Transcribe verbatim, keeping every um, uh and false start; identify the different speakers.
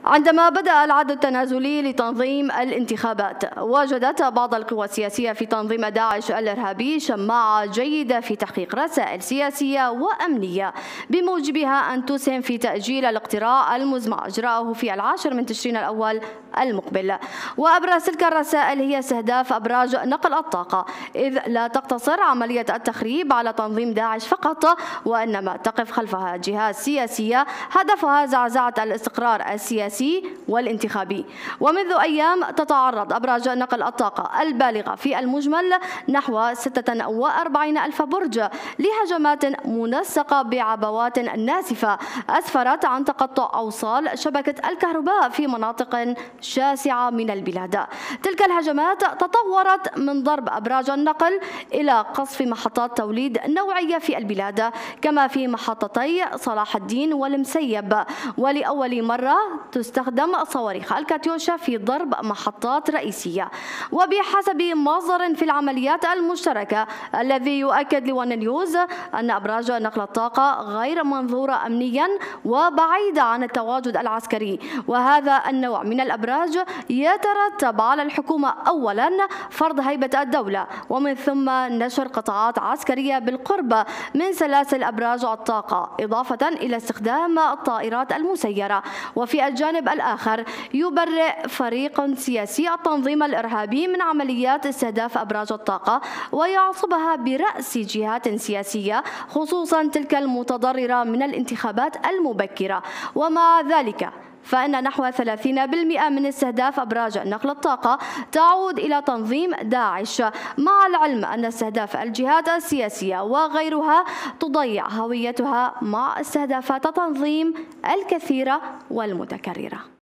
Speaker 1: عندما بدأ العد التنازلي لتنظيم الانتخابات، وجدت بعض القوى السياسية في تنظيم داعش الإرهابي شماعة جيدة في تحقيق رسائل سياسية وأمنية بموجبها أن تسهم في تأجيل الاقتراع المزمع إجراءه في العاشر من تشرين الأول المقبل. وأبرز تلك الرسائل هي استهداف أبراج نقل الطاقة، إذ لا تقتصر عملية التخريب على تنظيم داعش فقط، وإنما تقف خلفها جهات سياسية هدفها زعزعة الاستقرار السياسي والانتخابي. ومنذ أيام تتعرض أبراج نقل الطاقة البالغة في المجمل نحو ستة وأربعين ألف برج لهجمات منسقة بعبوات ناسفة أسفرت عن تقطع أوصال شبكة الكهرباء في مناطق شاسعة من البلاد. تلك الهجمات تطورت من ضرب أبراج النقل إلى قصف محطات توليد نوعية في البلاد، كما في محطتي صلاح الدين والمسيب. ولأول مرة تستخدم صواريخ الكاتيوشا في ضرب محطات رئيسية. وبحسب مصدر في العمليات المشتركة الذي يؤكد لون نيوز أن أبراج نقل الطاقة غير منظورة أمنيا وبعيدة عن التواجد العسكري، وهذا النوع من الأبراج يترتب على الحكومة أولا فرض هيبة الدولة، ومن ثم نشر قطاعات عسكرية بالقرب من سلاسل أبراج الطاقة، إضافة إلى استخدام الطائرات المسيرة. وفي الجانب الآخر يبرئ فريق سياسي التنظيم الإرهابي من عمليات استهداف أبراج الطاقة ويعصبها برأس جهات سياسية، خصوصا تلك المتضررة من الانتخابات المبكرة. ومع ذلك فإن نحو ثلاثين بالمئة من استهداف أبراج نقل الطاقة تعود إلى تنظيم داعش، مع العلم أن استهداف الجهات السياسية وغيرها تضيع هويتها مع استهدافات التنظيم الكثيرة والمتكررة.